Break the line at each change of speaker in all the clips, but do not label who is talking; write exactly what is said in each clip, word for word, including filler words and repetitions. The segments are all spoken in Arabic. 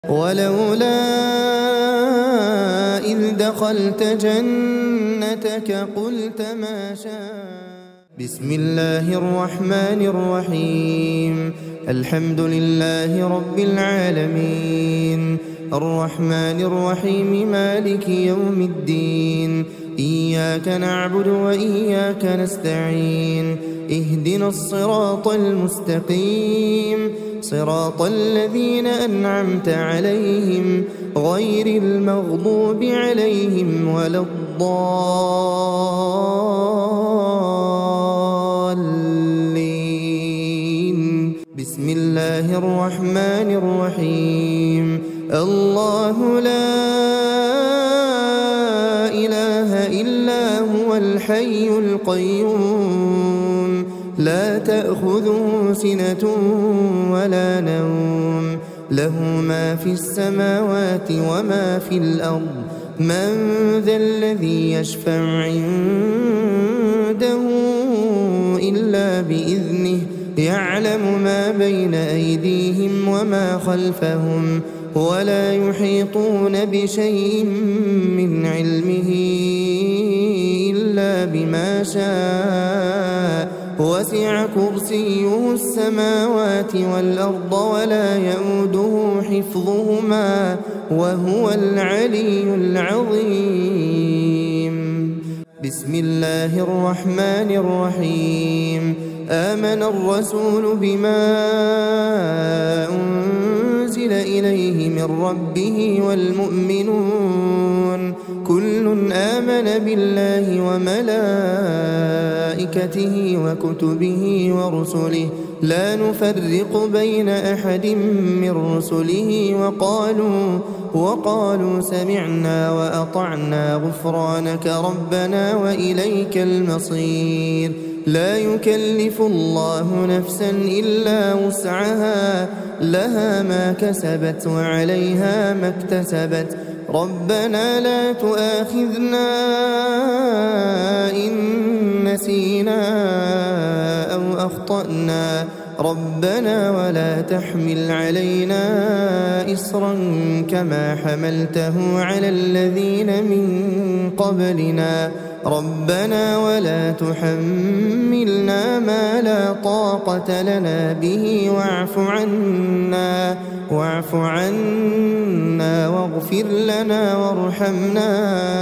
ولولا إذ دخلت جنتك قلت ما شاء. بسم الله الرحمن الرحيم. الحمد لله رب العالمين الرحمن الرحيم مالك يوم الدين. إياك نعبد وإياك نستعين. اهدنا الصراط المستقيم صراط الذين أنعمت عليهم غير المغضوب عليهم ولا الضالين. بسم الله الرحمن الرحيم. الله لا إله إلا هو الحي القيوم لا تأخذه سنة ولا نوم له ما في السماوات وما في الأرض. من ذا الذي يشفع عنده إلا بإذنه يعلم ما بين أيديهم وما خلفهم ولا يحيطون بشيء من علمه إلا بما شاء. وسع كرسيه السماوات والأرض ولا يئوده حفظهما وهو العلي العظيم. بسم الله الرحمن الرحيم. آمن الرسول بما أنزل إليه من ربه والمؤمنون كل آمن بالله وملائكته وكتبه ورسله لا نفرق بين أحد من رسله وقالوا وقالوا سمعنا وأطعنا غفرانك ربنا وإليك المصير. لا يكلف الله نفسا إلا وسعها لها ما كسبت وعليها ما اكتسبت. ربنا لا تؤاخذنا إن نسينا أو أخطأنا ربنا ولا تحمل علينا إصرا كما حملته على الذين من قبلنا ربنا ولا تحملنا ما لا طاقة لنا به واعف عنا واعف عنا واغفر لنا وارحمنا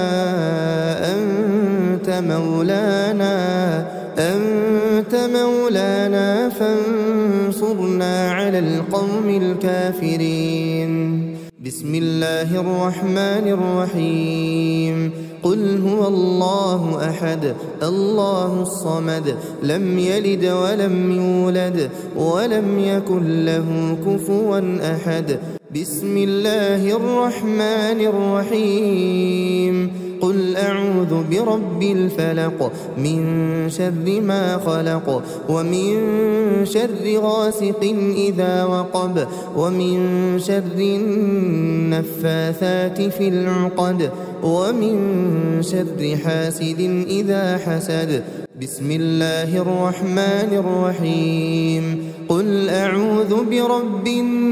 أنت مولانا أنت مولانا فانصرنا على القوم الكافرين. بسم الله الرحمن الرحيم. قل هو الله أحد الله الصمد لم يلد ولم يولد ولم يكن له كفوا أحد. بسم الله الرحمن الرحيم. قل أعوذ برب الفلق من شر ما خلق ومن شر غاسق إذا وقب ومن شر النفاثات في العقد ومن شر حاسد إذا حسد. بسم الله الرحمن الرحيم. قل أعوذ برب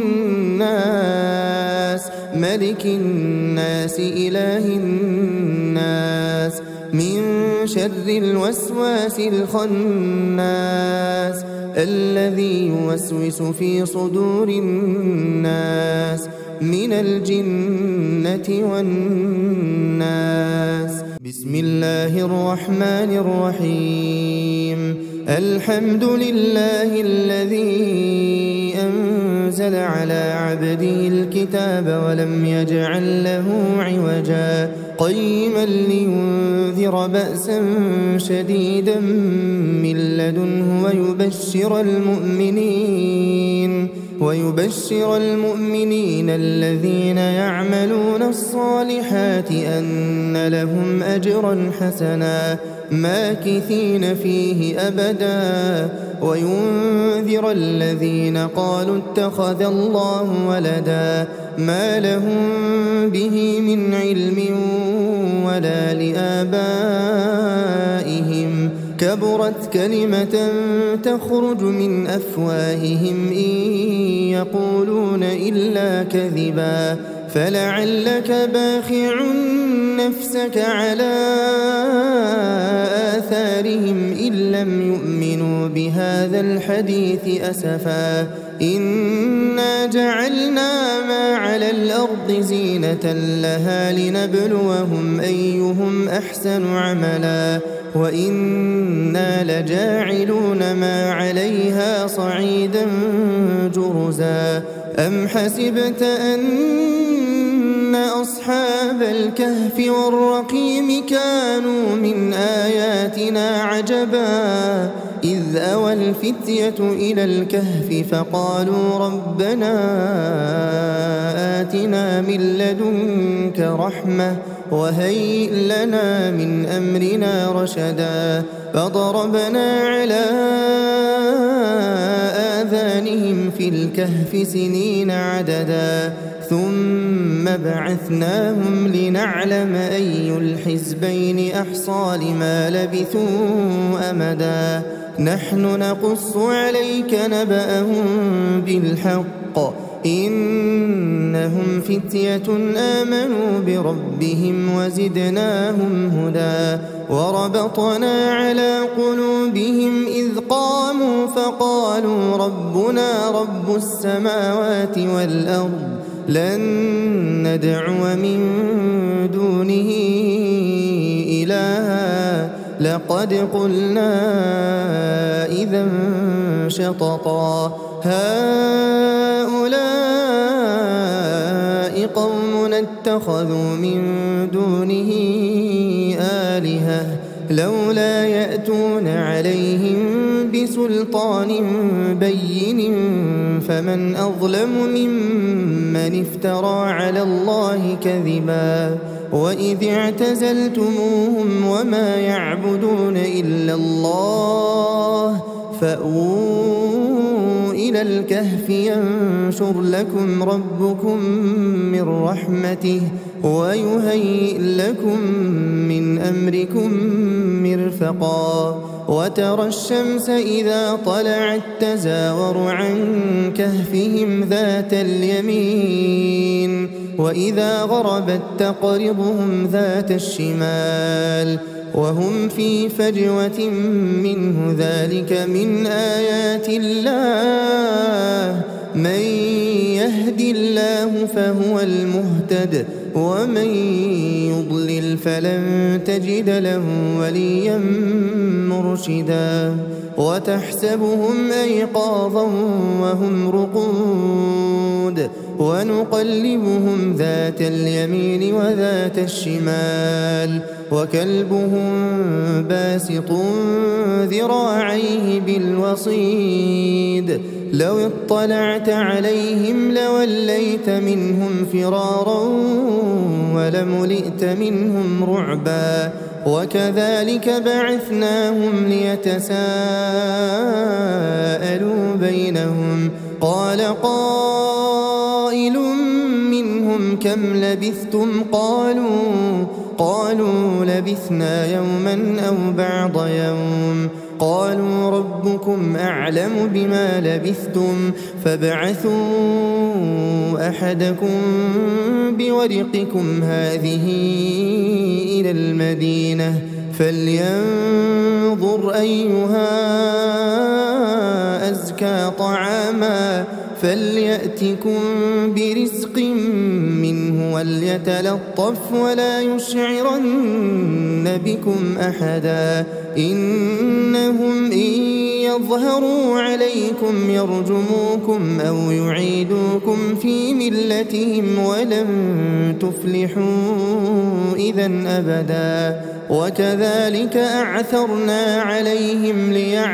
الناس ملك الناس إله الناس من شر الوسواس الخناس الذي يوسوس في صدور الناس من الجنة والناس. بسم الله الرحمن الرحيم. الحمد لله الذي أنزل على عبده الكتاب ولم يجعل له عوجا قيما لينذر بأسا شديدا من لدنه ويبشر المؤمنين ويبشر المؤمنين الذين يعملون الصالحات أن لهم أجرا حسنا ماكثين فيه أبدا وينذر الذين قالوا اتخذ الله ولدا ما لهم به من علم ولا لآبائهم كبرت كلمة تخرج من أفواههم إن يقولون إلا كذبا فلعلك باخع نفسك على آثارهم إن لم يؤمنوا بهذا الحديث أسفا إنا جعلنا ما على الأرض زينة لها لنبلوهم أيهم أحسن عملا وإنا لجاعلون ما عليها صعيدا جرزا أم حسبت أن أصحاب الكهف والرقيم كانوا من آياتنا عجبا إذ أوى الفتية إلى الكهف فقالوا ربنا آتنا من لدنك رحمة وهيئ لنا من أمرنا رشدا فضربنا على آذانهم في الكهف سنين عددا ثم بعثناهم لنعلم أي الحزبين أحصى لما لبثوا أمدا نحن نقص عليك نبأهم بالحق إنهم فتية آمنوا بربهم وزدناهم هدى وربطنا على قلوبهم إذ قاموا فقالوا ربنا رب السماوات والأرض لن ندعو من دونه إلها لقد قلنا إذا شططا هؤلاء قوم اتخذوا من دونه آلهة لولا يأتون عليهم بسلطان بين فمن أظلم ممن افترى على الله كذبا وإذ اعتزلتموهم وما يعبدون إلا الله فأووا إلى الكهف ينشر لكم ربكم من رحمته ويهيئ لكم من أمركم مرفقا وترى الشمس إذا طلعت تزاور عن كهفهم ذات اليمين وإذا غربت تقرضهم ذات الشمال وهم في فجوة منه ذلك من آيات الله من يهد الله فهو المهتد ومن يضلل فلن تجد له وليا مرشدا وتحسبهم أيقاظا وهم رقود ونقلبهم ذات اليمين وذات الشمال وكلبهم باسط ذراعيه بالوصيد لو اطلعت عليهم لوليت منهم فرارا ولملئت منهم رعبا وكذلك بعثناهم ليتساءلوا بينهم قال قائل منهم كم لبثتم قالوا قالوا لبثنا يوما أو بعض يوم قالوا ربكم أعلم بما لبثتم فابعثوا أحدكم بورقكم هذه إلى المدينة فلينظر أيها أزكى طعاما فليأتكم برزق منه وليتلطف ولا يشعرن بكم أحدا إنهم إن يظهروا عليكم يرجموكم أو يعيدوكم في ملتهم ولن تفلحوا إذا أبدا وكذلك أعثرنا عليهم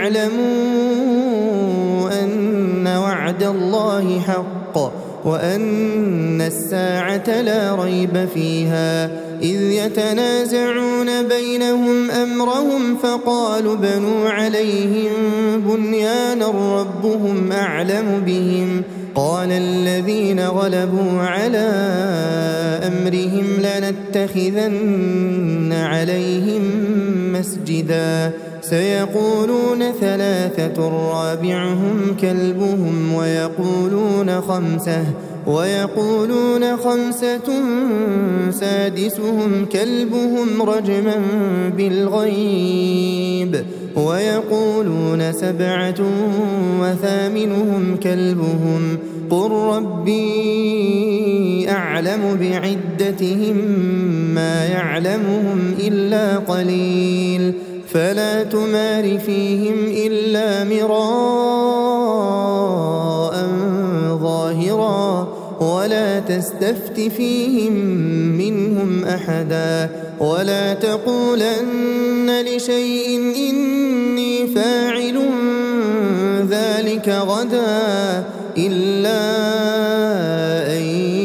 ليعلموا أن وعد الله حق وأن الساعة لا ريب فيها إذ يتنازعون بينهم أمرهم فقالوا بنوا عليهم بنيانا ربهم أعلم بهم قال الذين غلبوا على أمرهم لنتخذن عليهم مسجدا سيقولون ثلاثة رابعهم كلبهم ويقولون خمسة ويقولون خمسة سادسهم كلبهم رجما بالغيب ويقولون سبعة وثامنهم كلبهم قل ربي أعلم بعدتهم ما يعلمهم إلا قليل فلا تمار فيهم إلا مراء ظاهرا ولا تستفت فيهم منهم أحدا ولا تقولن لشيء إني فاعل ذلك غدا إلا أن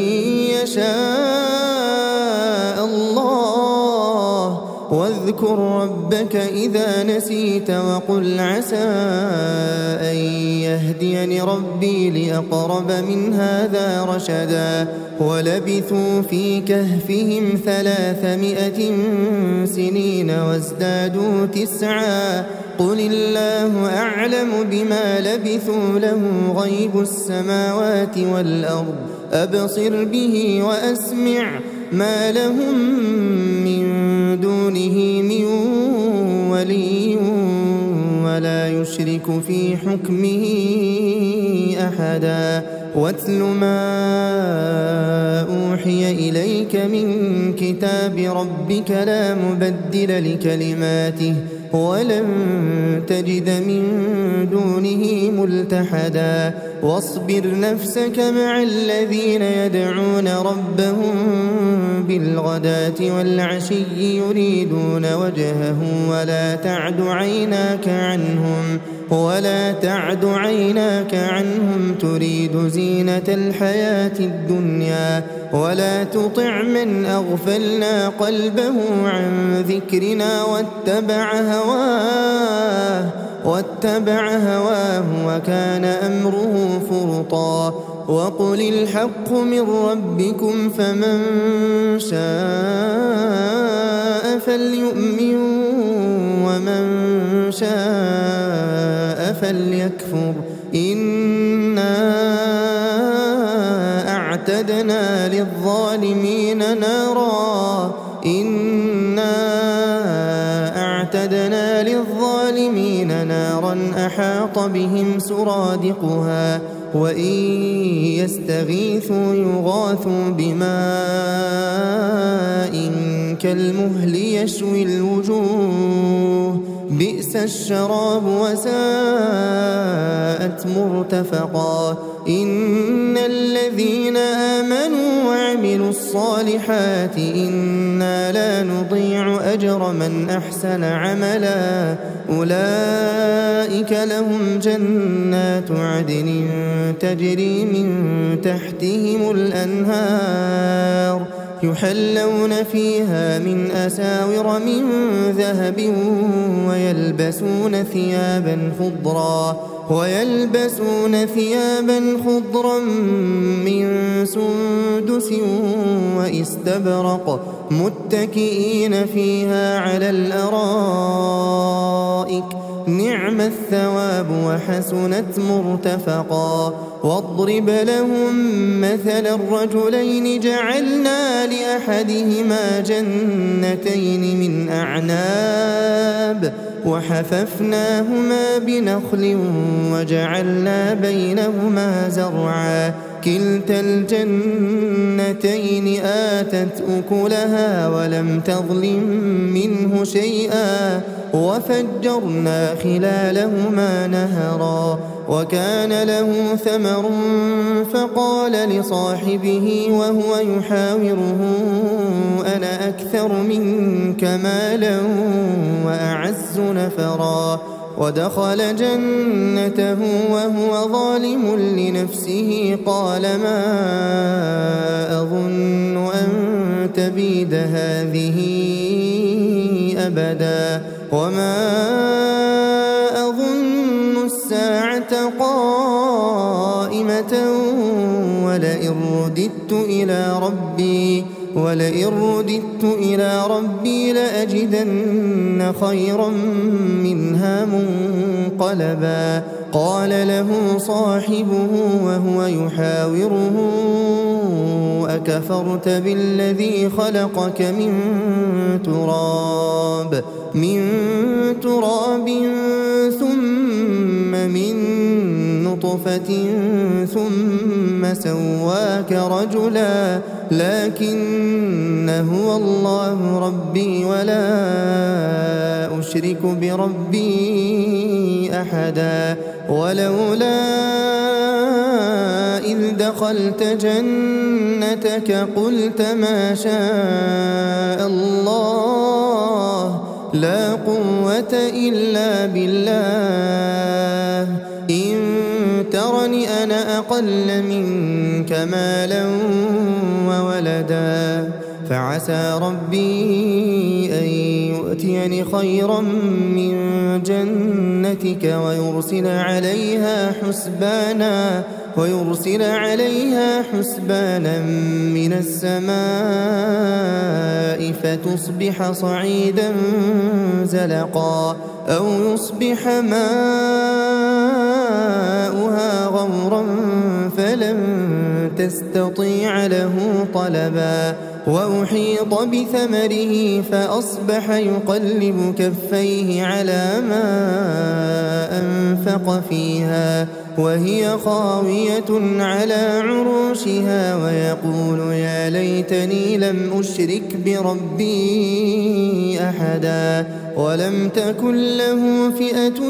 يشاء الله واذكر ربك إذا نسيت وقل عسى أن يهديني ربي لأقرب من هذا رشدا ولبثوا في كهفهم ثلاثمائة سنين وازدادوا تسعا قل الله أعلم بما لبثوا له غيب السماوات والأرض أبصر به وأسمع ما لهم من دونه من ولي ولا يشرك في حكمه أحدا واتل ما أوحي إليك من كتاب ربك لا مبدل لكلماته ولن تجد من دونه ملتحدا واصبر نفسك مع الذين يدعون ربهم بالغداة والعشي يريدون وجهه ولا تعد عيناك عنهم ولا تعد عيناك عنهم تريد زينة الحياة الدنيا ولا تطع من أغفلنا قلبه عن ذكرنا واتبع هواه واتبع هواه وكان أمره فرطا وقل الحق من ربكم فمن شاء فليؤمن ومن شاء فليكفر إنا أعتدنا للظالمين نارا إنا أعتدنا للظالمين نارا أحاط بهم سرادقها وإن يستغيثوا يغاثوا بماء كالمهل يشوي الوجوه بئس الشراب وساءت مرتفقا إن الذين آمنوا وعملوا الصالحات إنا لا نضيع أجر من أحسن عملا أولئك لهم جنات عدن تجري من تحتهم الأنهار يحلون فيها من أساور من ذهب ويلبسون ثيابا خضرا ويلبسون ثيابا خضرا من سندس واستبرق متكئين فيها على الأرائك نعم الثواب وحسنت مرتفقا واضرب لهم مثل الرجلين جعلنا لأحدهما جنتين من أعناب وحففناهما بنخل وجعلنا بينهما زرعا كلتا الجنتين آتت أكلها ولم تظلم منه شيئا وفجرنا خلالهما نهرا وكان له ثمر فقال لصاحبه وهو يحاوره أنا أكثر منك مالا وأعز نفرا ودخل جنته وهو ظالم لنفسه قال ما أظن أن تبيد هذه أبدا وما أظن الساعة قائمة ولئن رددت إلى ربي ولئن رددت إلى ربي لأجدن خيرا منها منقلبا قال له صاحبه وهو يحاوره أكفرت بالذي خلقك من تراب من تراب ثم من نطفة ثم سواك رجلا لكن هو الله ربي ولا أشرك بربي أحدا ولولا إذ دخلت جنتك قلت ما شاء الله لا قوة إلا بالله إن ترني أنا أقل منك مالا وولدا فعسى ربي أن يؤتيني خيرا من جنتك ويرسل عليها حسبانا ويرسل عليها حسبانا من السماء فتصبح صعيدا زلقا أو يصبح ماؤها غورا فلن تستطيع له طلبا وأحيط بثمره فأصبح يقلب كفيه على ما أنفق فيها وهي خاوية على عروشها ويقول يا ليتني لم أشرك بربي أحدا ولم تكن له فئة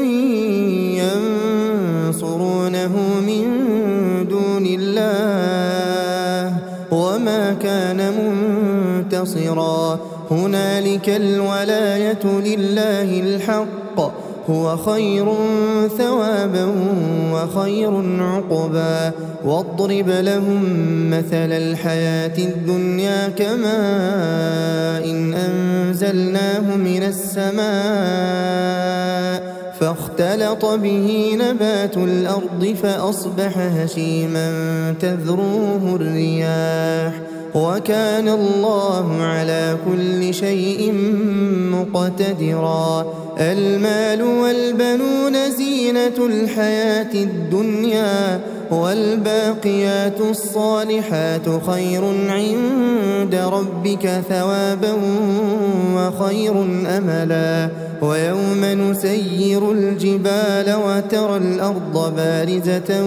ينصرونه من دون الله وما كان منتصرا هنالك الولاية لله الحق هو خير ثوابا وخير عقبا واضرب لهم مثل الحياة الدنيا كماء إن أنزلناه من السماء فاختلط به نبات الأرض فأصبح هشيما تذروه الرياح وكان الله على كل شيء مقتدرا المال والبنون زينة الحياة الدنيا والباقيات الصالحات خير عند ربك ثوابا وخير أملا ويوم نسير الجبال وترى الأرض بارزة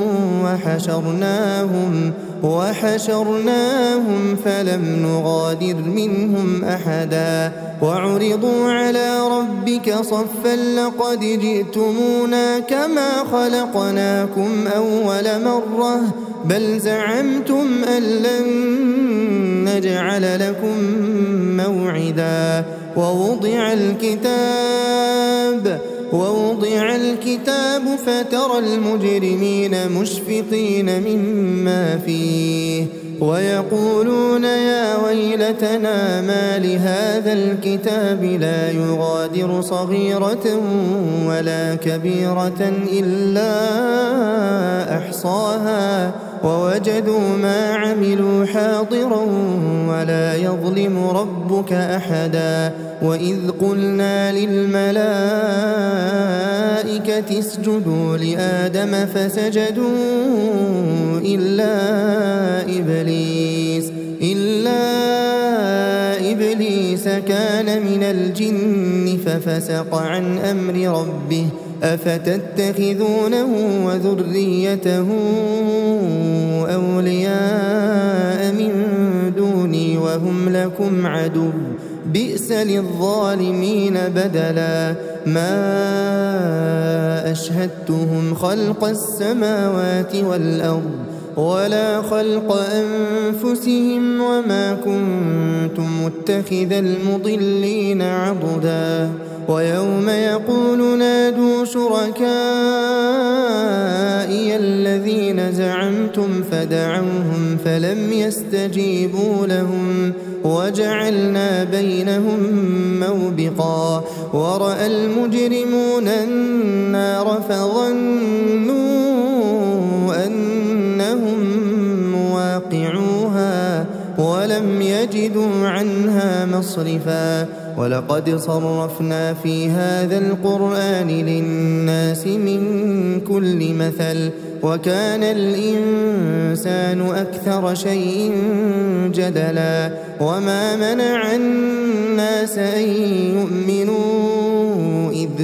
وحشرناهم وحشرناهم فلم نغادر منهم أحدا وعرضوا على ربك صفا لقد جئتمونا كما خلقناكم أول مرة بل زعمتم أن لن نجعل لكم موعدا ووضع الكتاب ووضع الكتاب فترى المجرمين مشفقين مما فيه ويقولون يا ويلتنا ما لهذا الكتاب لا يغادر صغيرة ولا كبيرة إلا أحصاها ووجدوا ما عملوا حاضرا ولا يظلم ربك أحدا وإذ قلنا للملائكة اسجدوا لآدم فسجدوا إلا إبليس إلا إبليس كان من الجن ففسق عن أمر ربه أفتتخذونه وذريته أولياء من دوني وهم لكم عدو بئس للظالمين بدلا ما أشهدتهم خلق السماوات والأرض ولا خلق أنفسهم وما كنت متخذ المضلين عضدا ويوم يقول نادوا شركائي الذين زعمتم فدعوهم فلم يستجيبوا لهم وجعلنا بينهم موبقا ورأى المجرمون النار فظنوا أنهم مواقعوها ولم يجدوا عنها مصرفا ولقد صرفنا في هذا القرآن للناس من كل مثل وكان الإنسان أكثر شيء جدلا وما منع الناس أن يؤمنوا إذ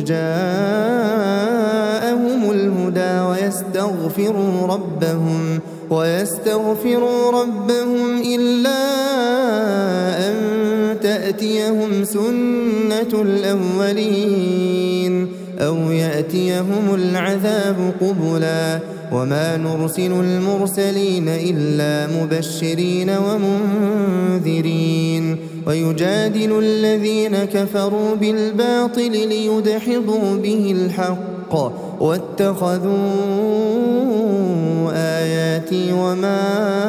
جاءهم الهدى ويستغفروا ربهم ويستغفروا ربهم إلا أن تأتيهم سنة الأولين أو يأتيهم العذاب قبلا وما نرسل المرسلين إلا مبشرين ومنذرين ويجادل الذين كفروا بالباطل ليدحضوا به الحق واتخذوا آياتي وما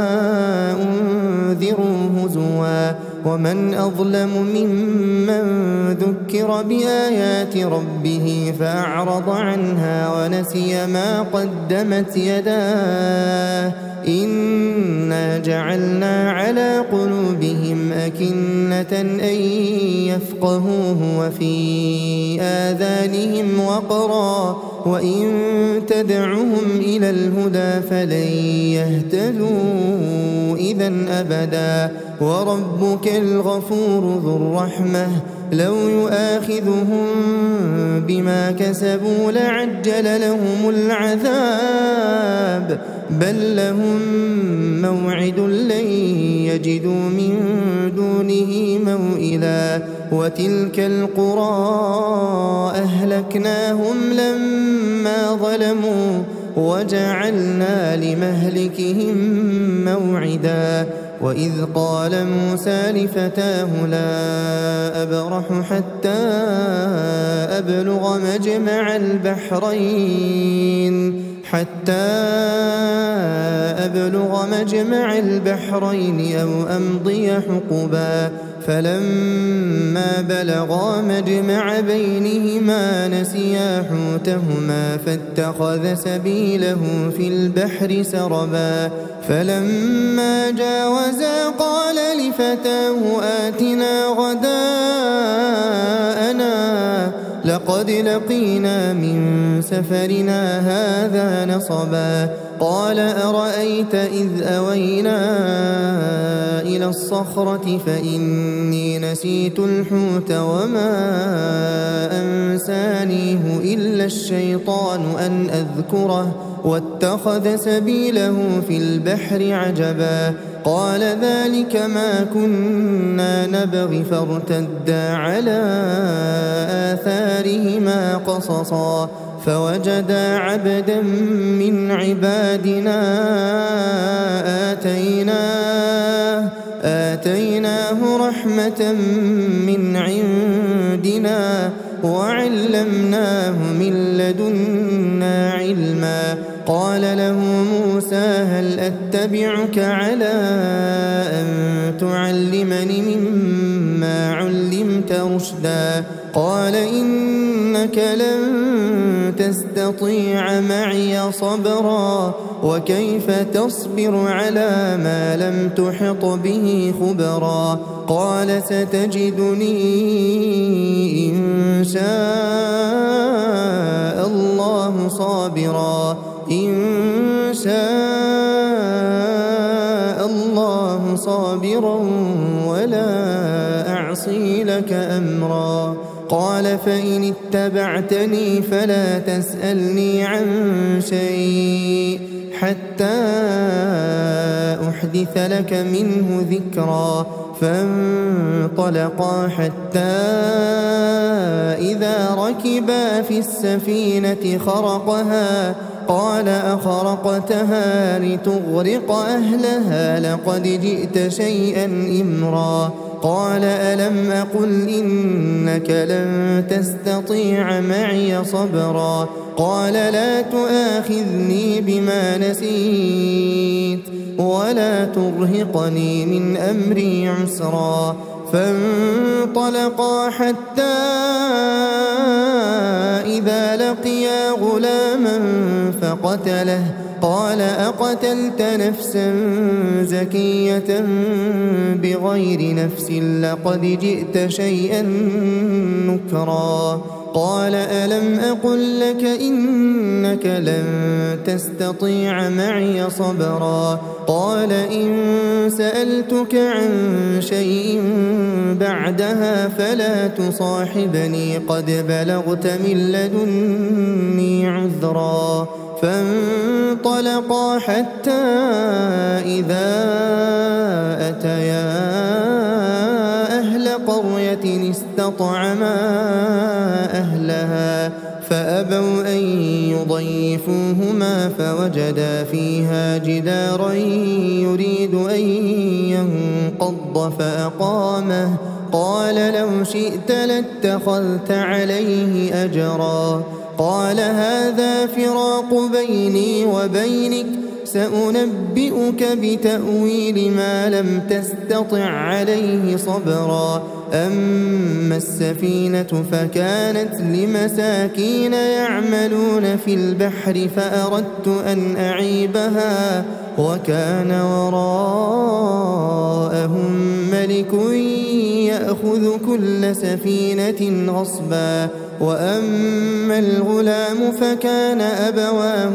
أنذروا هزوا ومن أظلم ممن ذكر بآيات ربه فأعرض عنها ونسي ما قدمت يداه إنا جعلنا على قلوبهم أكنة أن يفقهوه وفي آذانهم وقرا وإن تدعهم إلى الهدى فلن يهتدوا إذا أبدا وربك الغفور ذو الرحمة لو يؤاخذهم بما كسبوا لعجل لهم العذاب بل لهم موعد لن يجدوا من دونه موئلا وتلك القرى أهلكناهم لما ظلموا وجعلنا لمهلكهم موعدا وإذ قال موسى لفتاه لا أبرح حتى أبلغ مجمع البحرين حتى أبلغ مجمع البحرين أو أمضي حقبا فلما بلغا مجمع بينهما نسيا حوتهما فاتخذ سبيله في البحر سربا فلما جاوزا قال لفتاه آتنا غداءنا لقد لقينا من سفرنا هذا نصبا قال أرأيت إذ أوينا إلى الصخرة فإني نسيت الحوت وما أنسانيه إلا الشيطان أن أذكره واتخذ سبيله في البحر عجبا قال ذلك ما كنا نبغي فارتدا على آثارهما قصصا فوجدا عبدا من عبادنا آتيناه آتيناه رحمة من عندنا وعلمناه من لدنا علما قال له موسى هل أتبعك على أن تعلمني مما علمت رشدا قال إنك لن تستطيع معي صبرا وكيف تصبر على ما لم تحط به خبرا قال ستجدني إن شاء الله صابرا إن شاء الله صابرا ولا أعصي لك أمرا قال فإن اتبعتني فلا تسألني عن شيء حتى أحدث لك منه ذكرا فانطلقا حتى إذا ركبا في السفينة خرقها قال أخرقتها لتغرق أهلها لقد جئت شيئا إمرا قال ألم أقل إنك لن تستطيع معي صبرا قال لا تؤاخذني بما نسيت ولا ترهقني من أمري عسرا فانطلقا حتى إذا لقيا غلاما فقتله قال أقتلت نفسا زكية بغير نفس لقد جئت شيئا نكرا قال ألم أقل لك إنك لن تستطيع معي صبرا قال إن سألتك عن شيء بعدها فلا تصاحبني قد بلغت من لدني عذرا فانطلقا حتى إذا أتيا أهل قرية استطعما أهلها فأبوا أن يضيفوهما فوجدا فيها جدارا يريد أن ينقض فأقامه قال لو شئت لاتخذت عليه أجرا قال هذا فراق بيني وبينك سأنبئك بتأويل ما لم تستطع عليه صبرا أما السفينة فكانت لمساكين يعملون في البحر فأردت أن أعيبها وكان وراءهم ملك يأخذ كل سفينة غصبا وأما الغلام فكان أبواه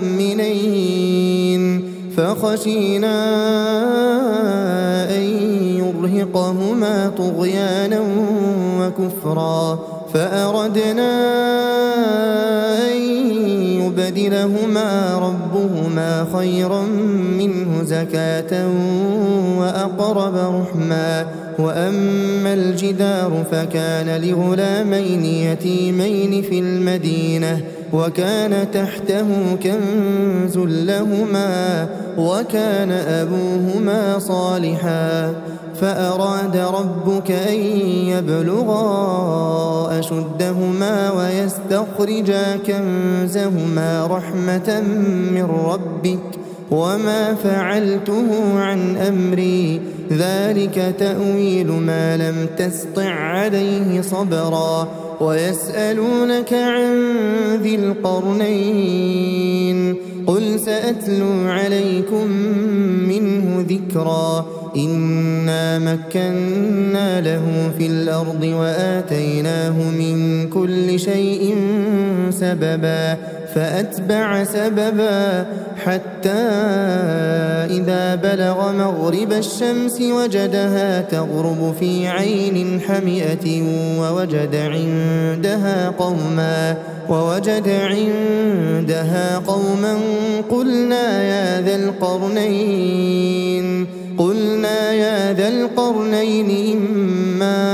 مؤمنين فخشينا أن يرهقهما طغيانا وكفرا فأردنا أن يبدلهما ربهما خيرا منه زكاة وأقرب رحما وأما الجدار فكان لغلامين يتيمين في المدينة وكان تحته كنز لهما وكان أبوهما صالحا فأراد ربك أن يبلغا أشدهما ويستخرجا كنزهما رحمة من ربك وما فعلته عن أمري ذلك تأويل ما لم تسطع عليه صبرا ويسألونك عن ذي القرنين قل سأتلو عليكم منه ذكرا إنا مكنا له في الأرض وآتيناه من كل شيء سببا فأتبع سببا حتى إذا بلغ مغرب الشمس وجدها تغرب في عين حمئة ووجد عندها قوما ووجد عندها قوما قلنا يا ذا القرنين قلنا يا ذا القرنين إما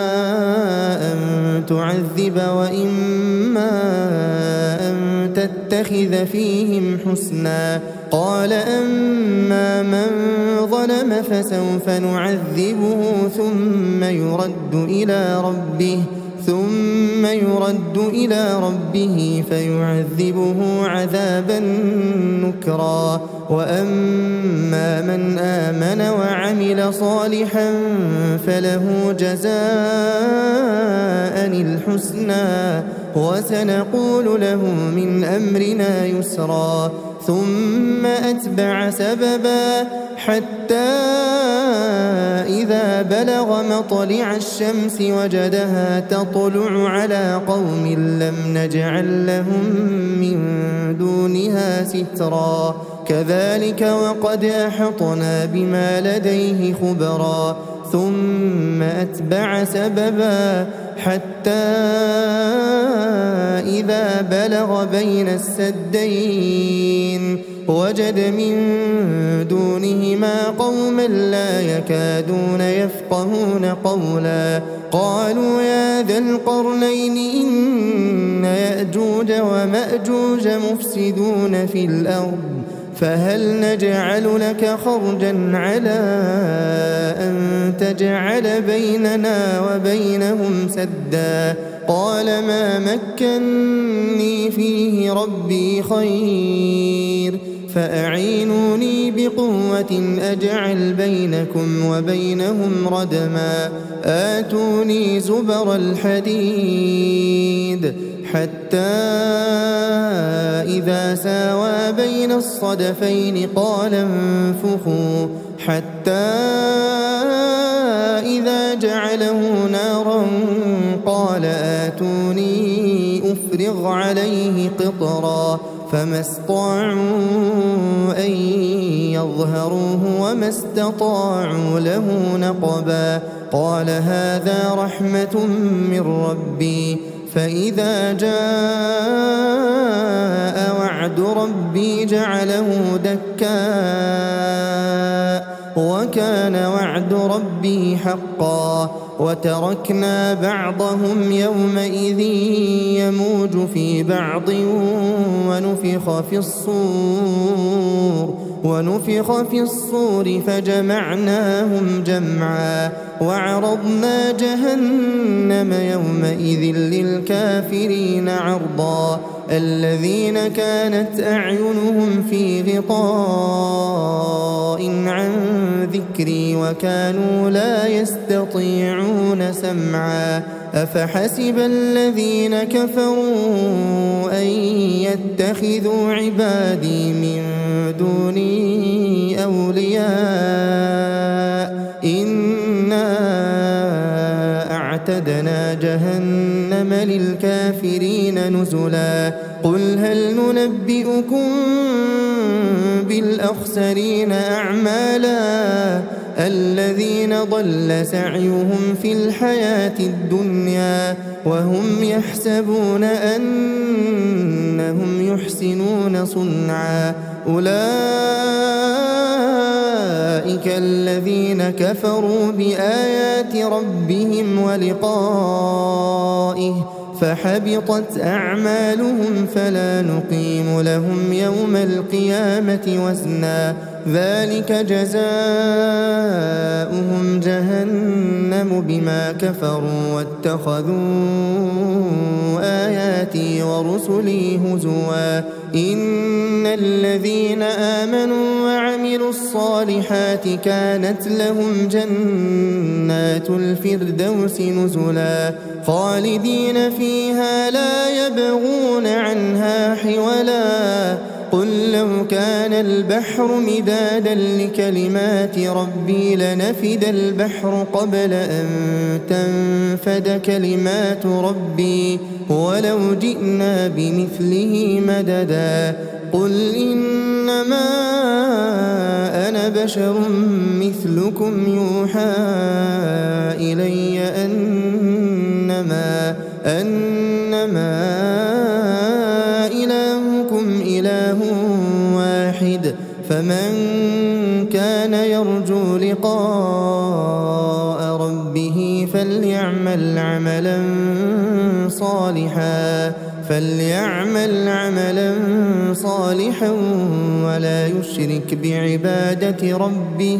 أن تعذب وإما أن تتخذ فيهم حسنا قال أما من ظلم فسوف نعذبه ثم يرد إلى ربه ثم يرد إلى ربه فيعذبه عذابا نكرا وأما من آمن وعمل صالحا فله جزاء الحسنى وسنقول له من أمرنا يسرا ثم أتبع سببا حتى إذا بلغ مطلع الشمس وجدها تطلع على قوم لم نجعل لهم من دونها سترا كذلك وقد أحطنا بما لديه خبرا ثم أتبع سببا حتى إذا بلغ بين السدين وجد من دونهما قوما لا يكادون يفقهون قولا قالوا يا ذا القرنين إن يأجوج ومأجوج مفسدون في الأرض فهل نجعل لك خرجا على أن تجعل بيننا وبينهم سدا قال ما مكني فيه ربي خير فأعينوني بقوة أجعل بينكم وبينهم ردما آتوني زبر الحديد حتى إذا ساوى بين الصدفين قال انفخوا حتى إذا جعله نارا قال آتوني أفرغ عليه قطرا فما استطاعوا أن يظهروه وما استطاعوا له نقبا قال هذا رحمة من ربي فإذا جاء وعد ربي جعله دكاء وكان وعد ربي حقا وتركنا بعضهم يومئذ يموج في بعض ونفخ في الصور ونفخ في الصور فجمعناهم جمعا وعرضنا جهنم يومئذ للكافرين عرضا الذين كانت أعينهم في غطاء عن ذكري وكانوا لا يستطيعون سمعا أفحسب الذين كفروا أن يتخذوا عبادي من دوني أولياء إنا أعتدنا جهنم للكافرين نزلا قل هل ننبئكم بالأخسرين أعمالا الذين ضل سعيهم في الحياة الدنيا وهم يحسبون أنهم يحسنون صنعا أولئك الذين كفروا بآيات ربهم ولقائه فحبطت أعمالهم فلا نقيم لهم يوم القيامة وزنا ذلك جزاؤهم جهنم بما كفروا واتخذوا آياتي ورسلي هزوا إن الذين آمنوا وعملوا الصالحات كانت لهم جنات الفردوس نزلا خالدين فيها لا يبغون عنها حولا قل لو كان البحر مدادا لكلمات ربي لنفد البحر قبل أن تنفد كلمات ربي ولو جئنا بمثله مددا قل إنما أنا بشر مثلكم يوحى إلي أنما أنما إلهكم إله واحد فمن كان يرجو لقاء ربه فليعمل عملا صالحا فليعمل عملا صالحا ولا يشرك بعبادة ربه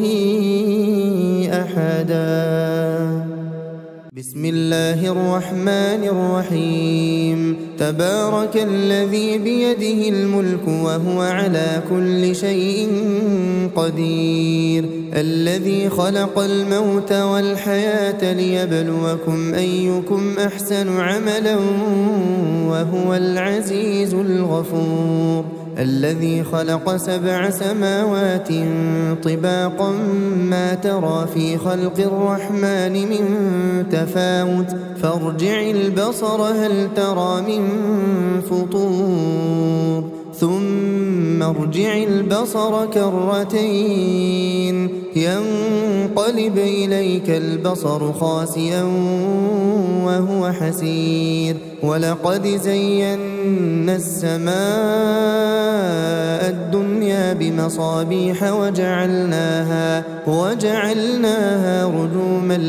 أحدا بسم الله الرحمن الرحيم تبارك الذي بيده الملك وهو على كل شيء قدير الذي خلق الموت والحياة ليبلوكم أيكم أحسن عملا وهو العزيز الغفور الذي خلق سبع سماوات طباقا ما ترى في خلق الرحمن من تفاوت فارجع البصر هل ترى من فطور ثم ارجع البصر كرتين ينقلب إليك البصر خاسئا وهو حسير ولقد زينا السماء الدنيا بمصابيح وجعلناها وجعلناها رجوما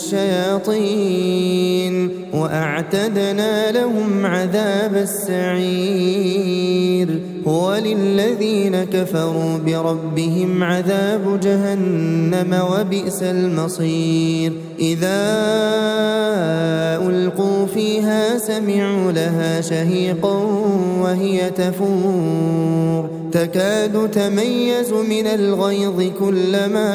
للشياطين وأعتدنا لهم عذاب السعير وللذين كفروا بربهم عذاب جهنم وبئس المصير إذا ألقوا فيها سمعوا لها شهيقا وهي تفور تكاد تميز من الغيظ كلما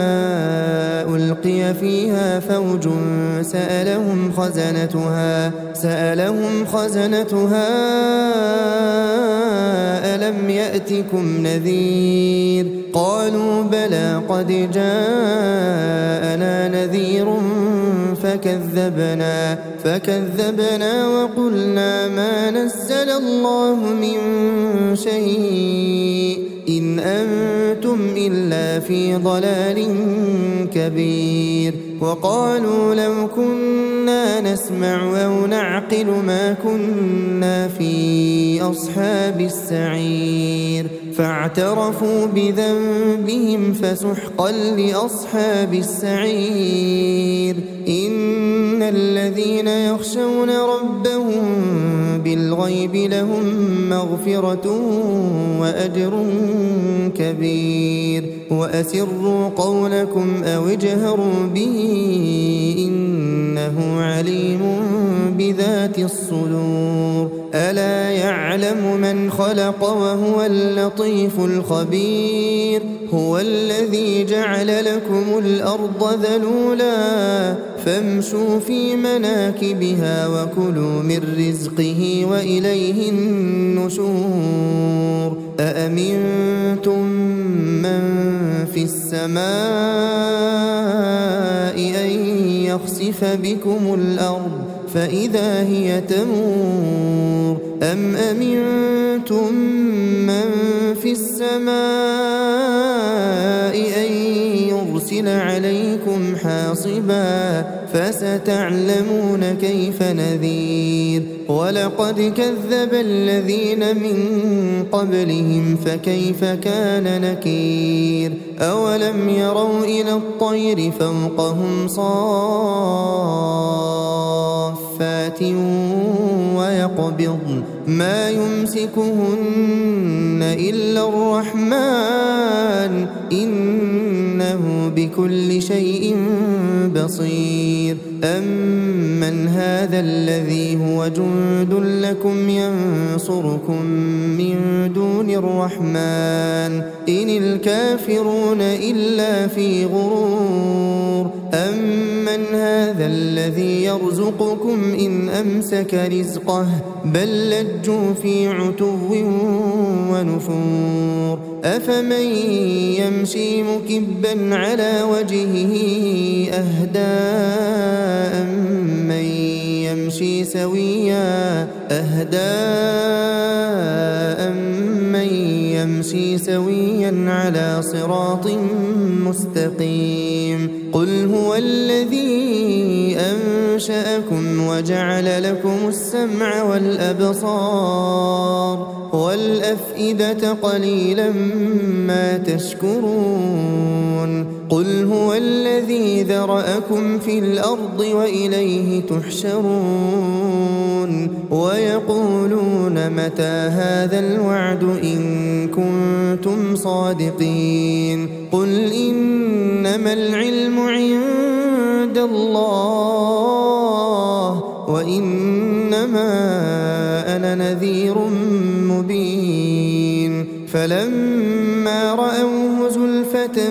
ألقي فيها فوج سألهم خزنتها سألهم خزنتها ألم يأتكم نذير قالوا بلى قد جاءنا نذير فكذبنا فكذبنا وقلنا ما نزل الله من شيء إن أنتم إلا في ضلال كبير وقالوا لو كنا نسمع أو نعقل ما كنا في أصحاب السعير فاعترفوا بذنبهم فسحقا لأصحاب السعير إن الذين يخشون ربهم بالغيب لهم مغفرة وأجر كبير وأسروا قولكم أو اجهروا به إنه عليم بذات الصدور ألا يعلم من خلق وهو اللطيف الخبير هو الذي جعل لكم الأرض ذلولا فامشوا في مناكبها وكلوا من رزقه وإليه النشور أأمنتم من في السماء أن يخسف بكم الأرض فإذا هي تمور أم أمنتم من في السماء أن يرسل عليكم حاصبا فستعلمون كيف نذير ولقد كذب الذين من قبلهم فكيف كان نكير أولم يروا إلى الطير فوقهم صافات ويقبضن ما يمسكهن إلا الرحمن إنه بكل شيء بصير أمن هذا الذي هو جند لكم ينصركم من دون الرحمن إن الكافرون إلا في غرور أمن هذا الذي يرزقكم إن أمسك رزقه بل لجوا في عتو ونفور أفمن يمشي مكبا على وجهه أهدى أمن يمشي سويا أهدى أمن يمشي سويا على صراط مستقيم قل هو الذي أنشأكم وجعل لكم السمع والأبصار والأفئدة قليلا ما تشكرون قل هو الذي ذرأكم في الأرض وإليه تحشرون ويقولون متى هذا الوعد إن كنتم صادقين قل إنما العلم عند الله وإنما أنا نذير مبين فلما رأوه زلفة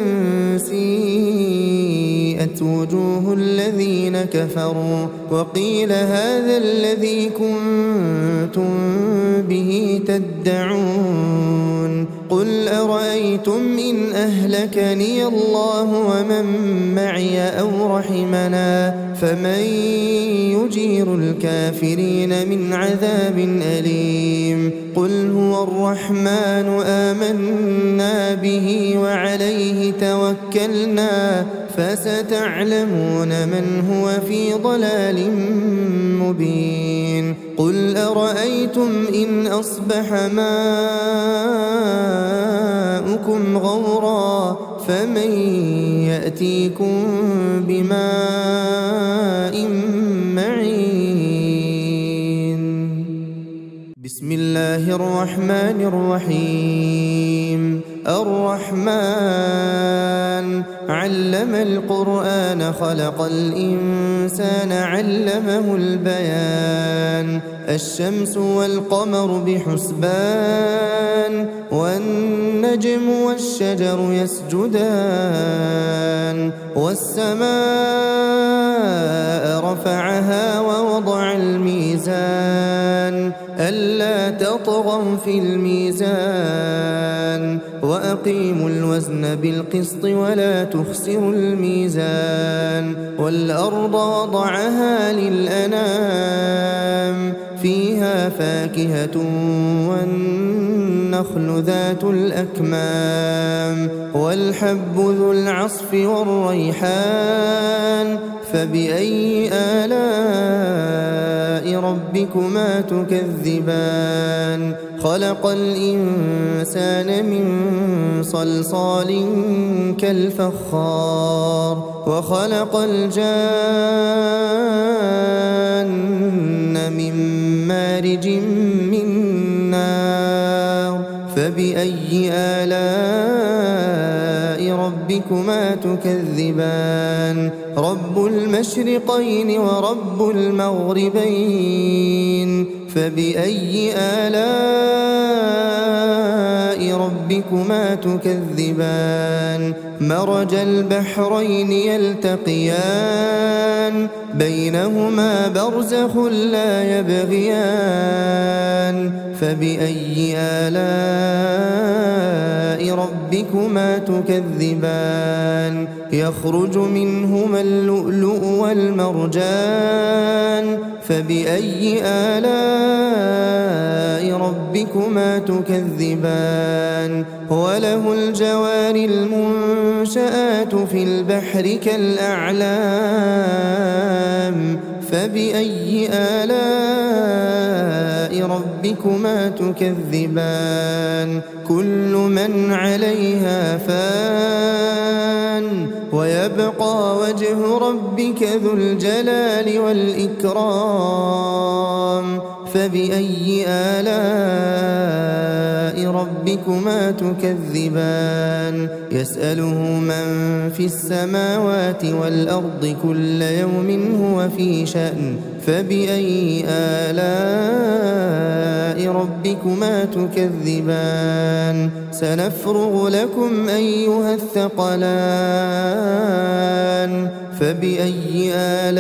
سيئت وجوه الذين كفروا وقيل هذا الذي كنتم به تدعون قل أرأيتم إن أهلكني الله ومن معي أو رحمنا فمن يجير الكافرين من عذاب أليم قل هو الرحمن آمنا به وعليه توكلنا فستعلمون من هو في ضلال مبين قل أرأيتم إن أصبح ماؤكم غورا فمن يأتيكم بماء معين بسم الله الرحمن الرحمن الرحيم. الرحمن علم القرآن خلق الإنسان علمه البيان. الشمس والقمر بحسبان والنجم والشجر يسجدان. والسماء رفعها ووضع الميزان ألا تطغوا في الميزان وأقيموا الوزن بالقسط ولا تخسروا الميزان. والأرض وضعها للأنام فيها فاكهة والنخل ذات الأكمام والحب ذو العصف والريحان. فبأي آلاء ربكما تكذبان؟ خلق الإنسان من صلصال كالفخار وخلق الجان من مارج من نار. فبأي آلاء ربكما تكذبان؟ رب المشرقين ورب المغربين. فبأي آلاء ربكما تكذبان؟ مرج البحرين يلتقيان بينهما برزخ لا يبغيان. فبأي آلاء ربكما تكذبان؟ يخرج منهما اللؤلؤ والمرجان. فبأي آلاء ربكما تكذبان؟ وله الجوار المنشآت في البحر كالأعلام. فبأي آلاء ربكما تكذبان؟ كل من عليها فان ويبقى وجه ربك ذو الجلال والإكرام. فبأي آلاء ربكما تكذبان؟ يسأله من في السماوات والأرض كل يوم هو في شأن. فبأي آلاء ربكما تكذبان؟ سنفرغ لكم أيها الثقلان. فبأي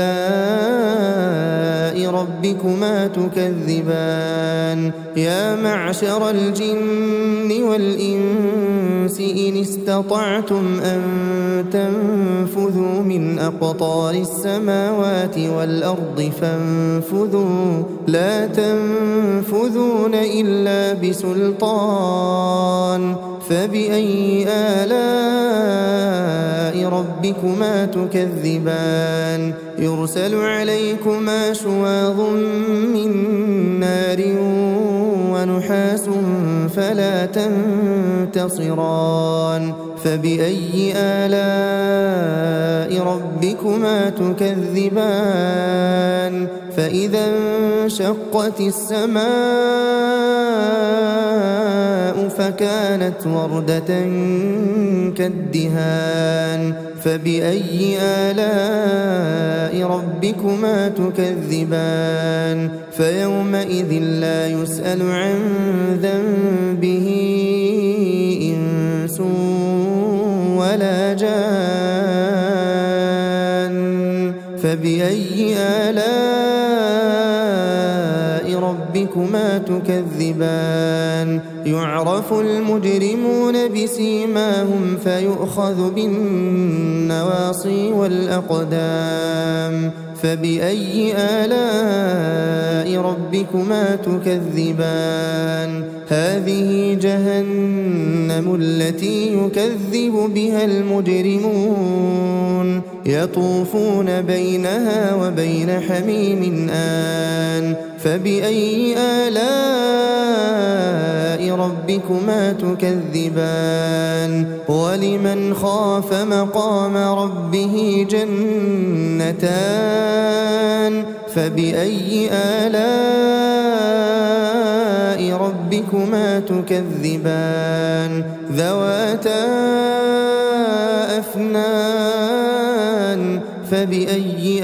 آلاء ربكما تكذبان؟ يا معشر الجن والإنس إن استطعتم أن تنفذوا من أقطار السماوات والأرض فانفذوا لا تنفذون إلا بسلطان. فبأي آلاء ربكما تكذبان؟ يرسل عليكما شواظ من نار ونحاس فلا تنتصران. فبأي آلاء ربكما تكذبان؟ فإذا انشقت السماء فكانت وردة كالدهان. فبأي آلاء ربكما تكذبان؟ فيومئذ لا يسأل عن ذنبه إنس ولا جان. فبأي آلاء ربكما تكذبان؟ يعرف المجرمون بسيماهم فيؤخذ بالنواصي والأقدام. فبأي آلاء ربكما تكذبان؟ هذه جهنم التي يكذب بها المجرمون يطوفون بينها وبين حميم آن. فبأي آلاء ربكما تكذبان؟ ولمن خاف مقام ربه جنتان. فبأي آلاء آلاء ربكما تكذبان ذواتا أفنان فبأي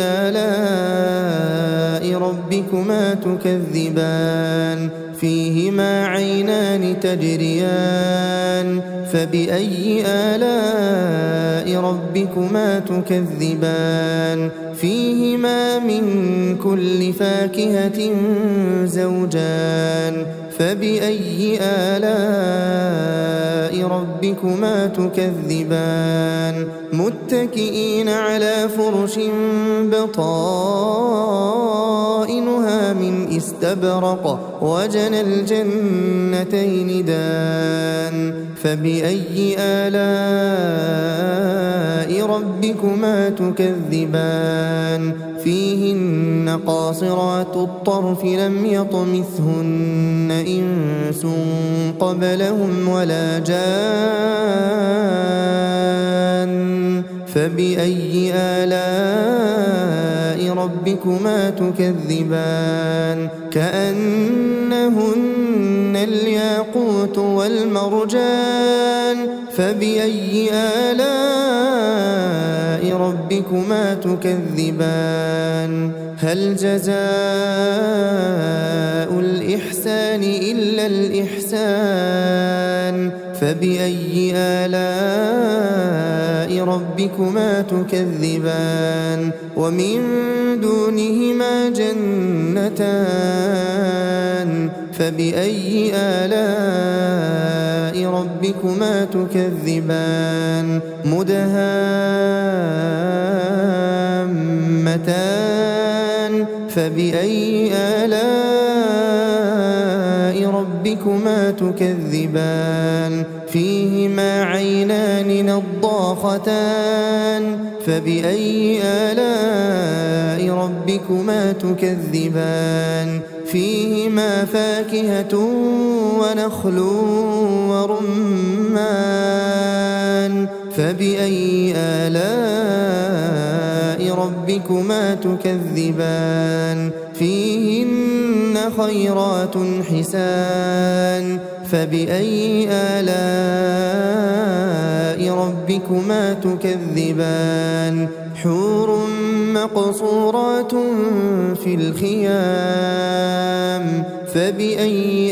آلاء ربكما تكذبان فيهما عينان تجريان فبأي آلاء ربكما تكذبان فيهما من كل فاكهة زوجان فبأي آلاء ربكما تكذبان متكئين على فرش بطائنها من استبرق وجنى الجنتين دان فبأي آلاء ربكما تكذبان فيهن قاصرات الطرف لم يطمثهن إنس قبلهم ولا جان فبأي آلاء ربكما تكذبان كأنهن الياقوت والمرجان فبأي آلاء ربكما تكذبان هل جزاء الإحسان إلا الإحسان فبأي آلاء ربكما تكذبان ومن دونهما جنتان فبأي آلاء ربكما تكذبان مدهامتان فبأي آلاء ربكما تكذبان فيهما عينان نضاختان فبأي آلاء ربكما تكذبان فيهما فاكهة ونخل ورمان فبأي آلاء ربكما تكذبان فيهن خيرات حسان فبأي آلاء ربكما تكذبان حور مقصورات في الخيام فبأي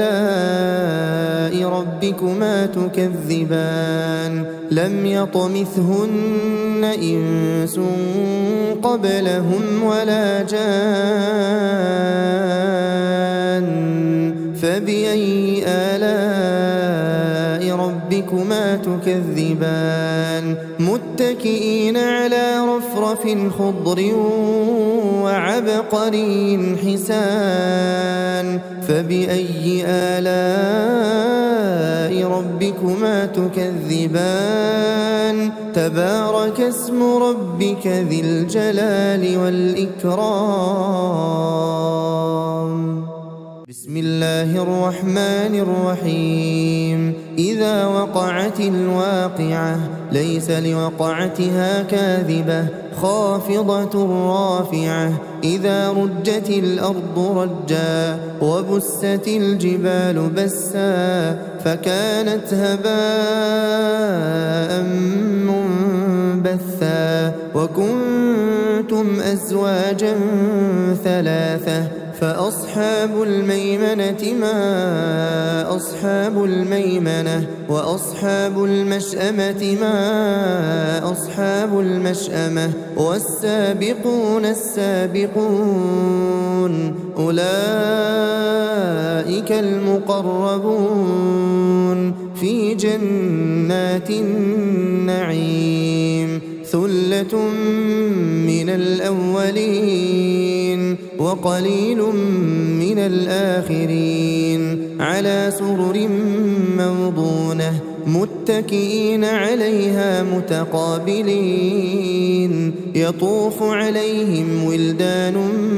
آلاء ربكما تكذبان لم يطمثهن إنس قبلهم ولا جان فبأي آلاء ربكما تكذبان متكئين على رفرف خضر وعبقري حسان فبأي آلاء ربكما تكذبان تبارك اسم ربك ذي الجلال والإكرام بسم الله الرحمن الرحيم إذا وقعت الواقعة ليس لوقعتها كاذبة خافضة رافعة إذا رجت الأرض رجا وبست الجبال بسا فكانت هباء منبثا وكنتم أزواجا ثلاثة فأصحاب الميمنة ما أصحاب الميمنة وأصحاب المشأمة ما أصحاب المشأمة والسابقون السابقون أولئك المقربون في جنات النعيم ثلة من الأولين وقليل من الآخرين على سرر موضونة متكئين عليها متقابلين يطوف عليهم ولدان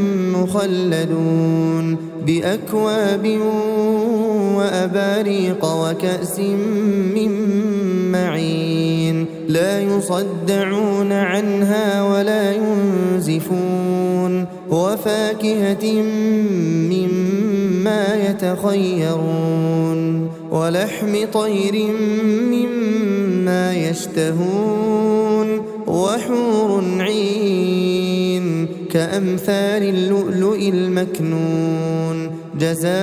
مخلدون بأكواب وأباريق وكأس من معين لا يصدعون عنها ولا ينزفون وفاكهة مما مما يتخيرون ولحم طير مما يشتهون وحور عين كأمثال اللؤلؤ المكنون جزاء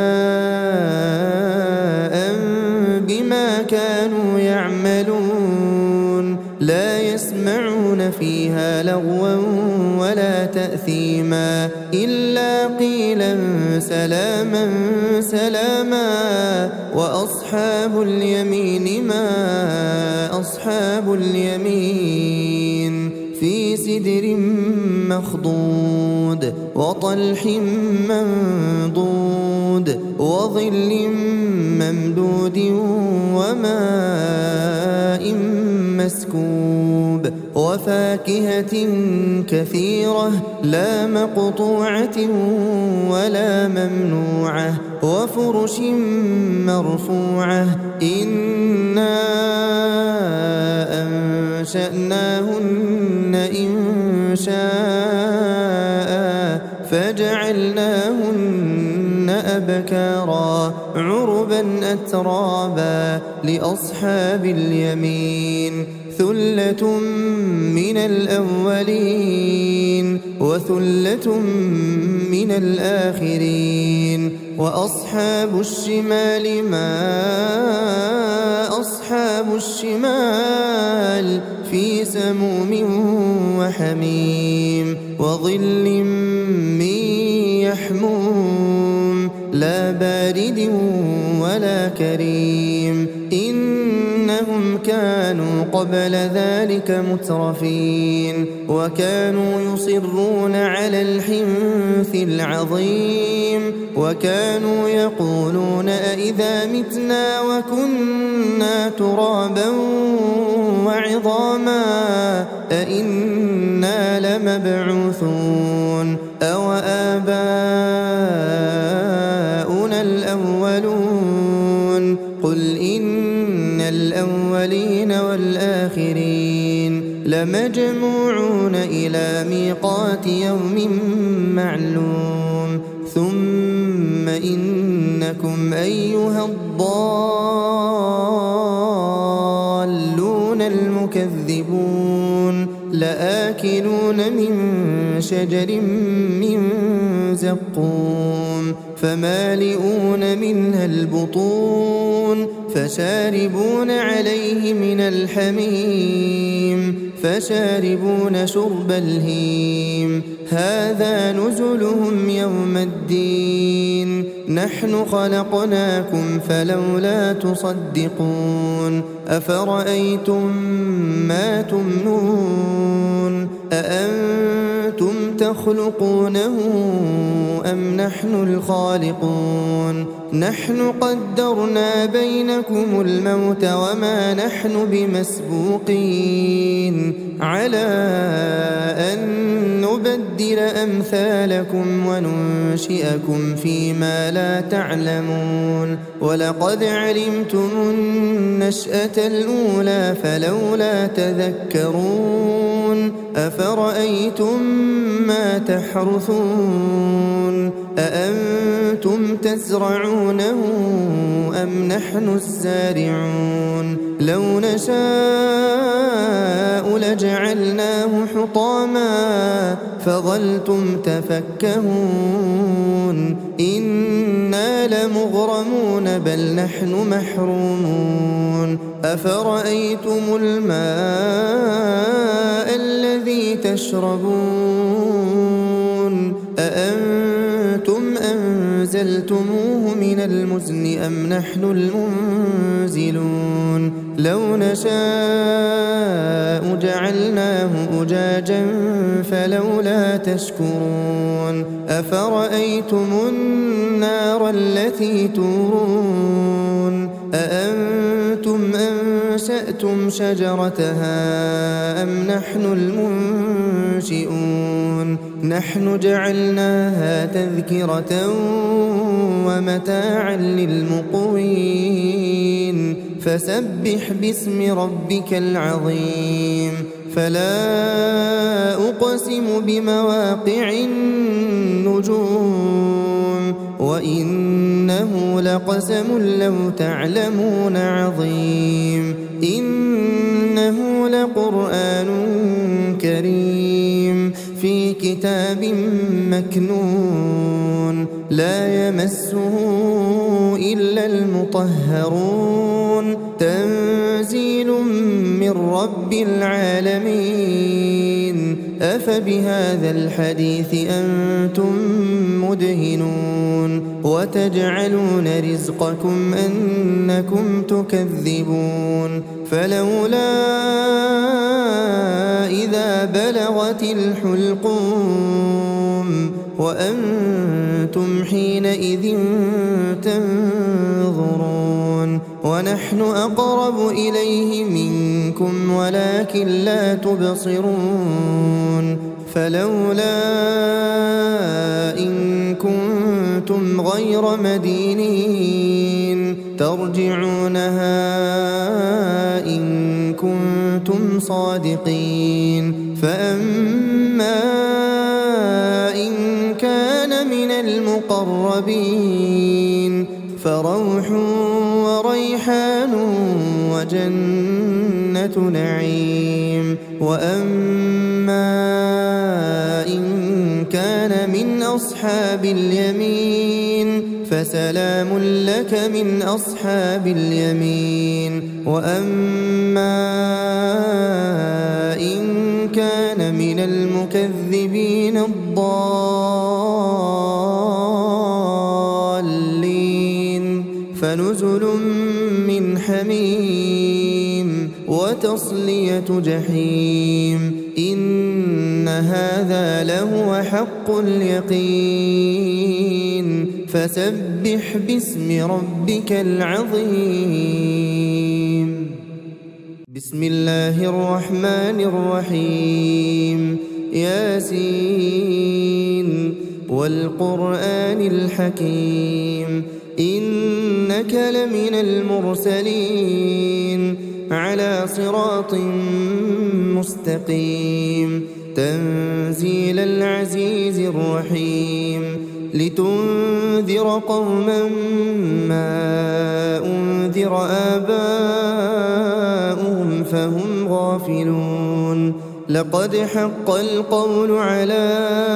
بما كانوا يعملون لا يسمعون فيها لغوا ولا تأثيما إلا قيلا سلاما سلاما وأصحاب اليمين ما أصحاب اليمين في سدر مخضود وطلح منضود وظل ممدود وماء مسكوب وفاكهة كثيرة لا مقطوعة ولا ممنوعة وفرش مرفوعة إنا أنشأناهن إن شاء فجعلناهن أبكارا عربا أترابا لأصحاب اليمين ثلة من الأولين وثلة من الآخرين وأصحاب الشمال ما أصحاب الشمال في سموم وحميم وظل من يحموم لا بارد ولا كريم إنهم كانوا قبل ذلك مترفين وكانوا يصرون على الحنث العظيم وكانوا يقولون أئذا متنا وكنا ترابا وعظاما أئنا لمبعوثون أو آباؤنا الأولون قل إن الأولين والآخرين لمجموعون إلى ميقات يوم معلوم ثم إنكم أيها الضالون المكذبون لآكلون من شجر من زقوم فمالئون منها البطون فشاربون عليه من الحميم فشاربون شرب الهيم هذا نزلهم يوم الدين نحن خلقناكم فلولا تصدقون أفرأيتم ما تمنون أأنتم تخلقونه أم نحن الخالقون نحن قدرنا بينكم الموت وما نحن بمسبوقين على أن نبدل أمثالكم وننشئكم فيما لا تعلمون ولقد علمتم النشأة الأولى فلولا تذكرون أفرأيتم ما تحرثون أأنتم تزرعونه أم نحن الزارعون لو نشاء لجعلناه حطاما فظلتم تفكهون إنا لمغرمون بل نحن محرومون أفرأيتم الماء الذي تشربون أأنتم أنزلتموه من المزن أم نحن المنزلون لو نشاء جعلناه أجاجا فلولا تشكرون أفرأيتم النار التي تورون أأنتم أنشأتم شجرتها أم نحن المنشئون نحن جعلناها تذكرة ومتاعا للمقوين فسبح باسم ربك العظيم فلا أقسم بمواقع النجوم وإنه لقسم لو تعلمون عظيم إنه لقرآن كريم في كتاب مكنون لا يمسه إلا المطهرون تنزيل من رب العالمين أفبهذا الحديث أنتم مدهنون وتجعلون رزقكم أنكم تكذبون فلولا إذا بلغت الحلقوم وأنتم حينئذ تنظرون ونحن أقرب إليه منكم ولكن لا تبصرون فلولا إن كنتم غير مدينين ترجعونها إن كنتم صادقين فأما إن كان من المقربين فروح وريحان وجنة نعيم وأما إن كان من أصحاب اليمين فسلام لك من أصحاب اليمين وأما إن كان من المكذبين الضالين فنزل من حميم وتصلية جحيم إن هذا لهو حق اليقين فسبح باسم ربك العظيم بسم الله الرحمن الرحيم ياسين والقرآن الحكيم إنك لمن المرسلين على صراط مستقيم تنزيل العزيز الرحيم لتنذر قوما ما أنذر آباؤهم فهم غافلون لقد حق القول على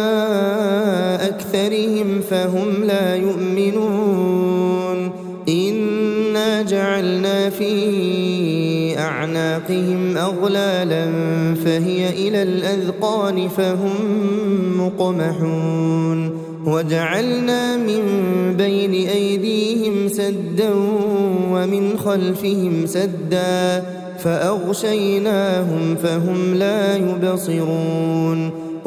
أكثرهم فهم لا يؤمنون إنا جعلنا في أعناقهم أغلالا فهي إلى الأذقان فهم مقمحون وجعلنا من بين أيديهم سدا ومن خلفهم سدا فأغشيناهم فهم لا يبصرون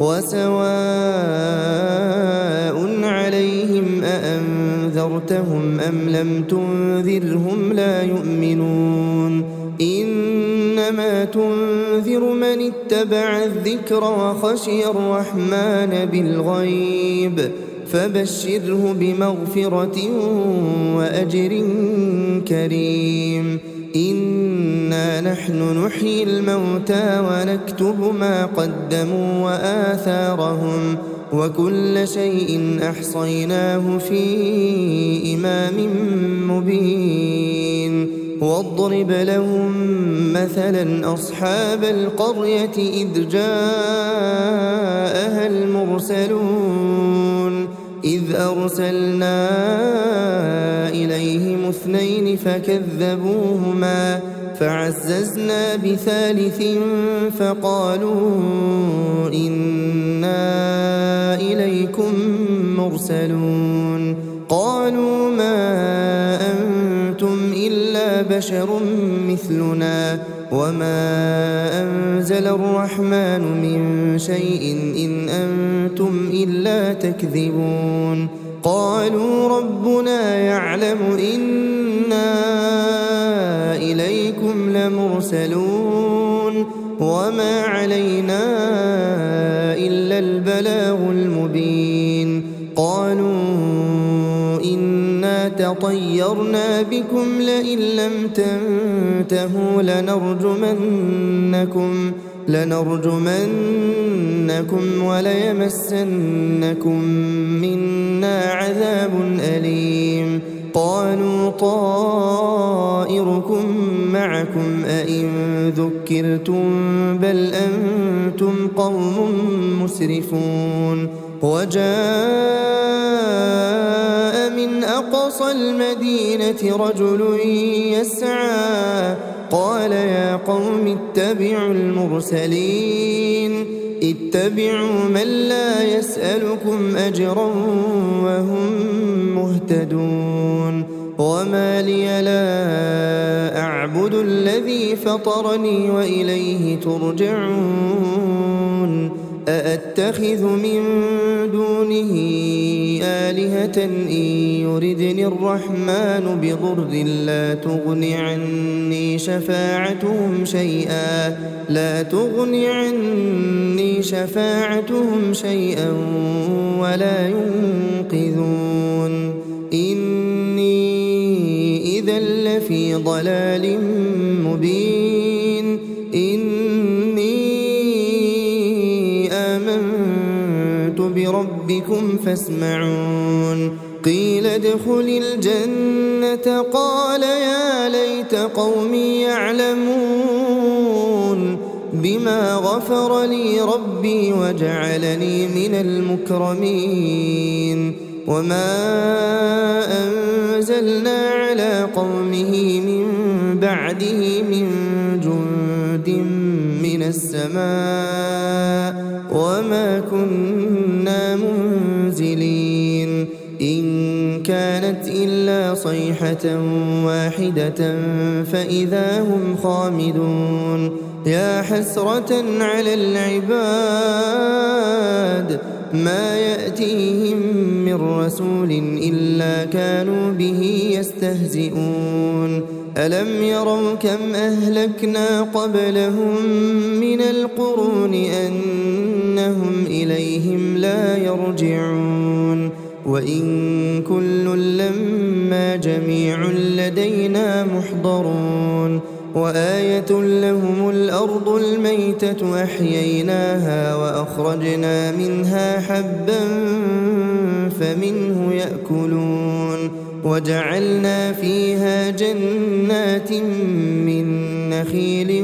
وسواء عليهم أأنذرتهم أم لم تنذرهم لا يؤمنون إنما تنذر من اتبع الذكر وخشي الرحمن بالغيب فبشره بمغفرة وأجر كريم إنا نحن نحيي الموتى ونكتب ما قدموا وآثارهم وكل شيء أحصيناه في إمام مبين واضرب لهم مثلا أصحاب القرية إذ جاءها المرسلون إذ أرسلنا إليهم اثنين فكذبوهما فعززنا بثالث فقالوا إنا إليكم مرسلون قالوا ما أنتم إلا بشر مثلنا وما أنزل الرحمن من شيء إن أنتم إلا تكذبون قالوا ربنا يعلم إنا إليكم لمرسلون وما علينا إلا البلاغ المبين قالوا إنا تطيرنا بكم لئن لم تنتهوا لنرجمنكم لنرجمن لنبلونكم وليمسنكم منا عذاب أليم قالوا طائركم معكم أئن ذكرتم بل أنتم قوم مسرفون وجاء من أقصى المدينة رجل يسعى قال يا قوم اتبعوا المرسلين اتبعوا من لا يسألكم أجرا وهم مهتدون وما لي لا أعبد الذي فطرني وإليه ترجعون أأتخذ من دونه آلهة إن يردني الرحمن بضر لا تغن عني شفاعتهم شيئا لا تغن عني شفاعتهم شيئا ولا ينقذون إني إذا لفي ضلال مبين إني آمنت بربكم فاسمعون قيل ادخل الجنة قال يا ليت قومي يعلمون بما غفر لي ربي وجعلني من المكرمين وما أنزلنا على قومه من بعده من جند من السماء وما كنا منزلين إن كانت إلا صيحة واحدة فإذا هم خامدون يا حسرة على العباد ما يأتيهم من رسول إلا كانوا به يستهزئون ألم يروا كم أهلكنا قبلهم من القرون أنهم إليهم لا يرجعون وإن كل لما جميع لدينا محضرون وآية لهم الأرض الميتة أحييناها وأخرجنا منها حبا فمنه يأكلون وجعلنا فيها جنات من نخيل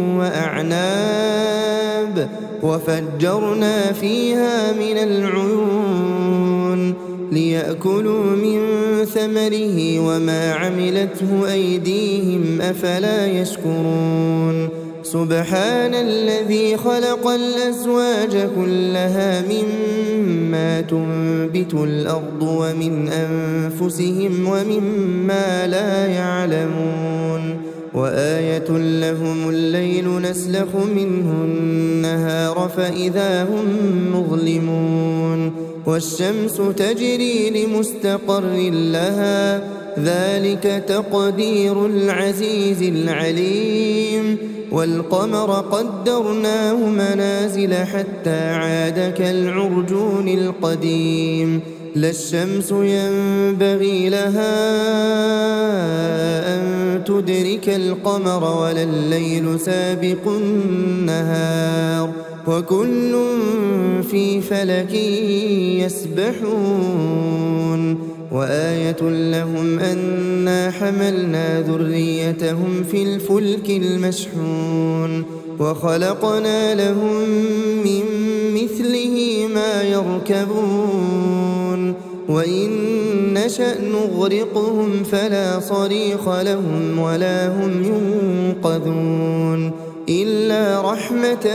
وأعناب وفجرنا فيها من العيون ليأكلوا من ثمره وما عملته أيديهم أفلا يشكرون سبحان الذي خلق الأزواج كلها مما تنبت الأرض ومن أنفسهم ومما لا يعلمون وآية لهم الليل نسلخ منه النهار فإذا هم مظلمون والشمس تجري لمستقر لها ذلك تقدير العزيز العليم والقمر قدرناه منازل حتى عاد كالعرجون القديم لا الشمس ينبغي لها أن تدرك القمر ولا الليل سابق النهار وكل في فلك يسبحون وآية لهم أنا حملنا ذريتهم في الفلك المشحون وخلقنا لهم من مثله ما يركبون وإن نشأ نغرقهم فلا صريخ لهم ولا هم ينقذون إلا رحمة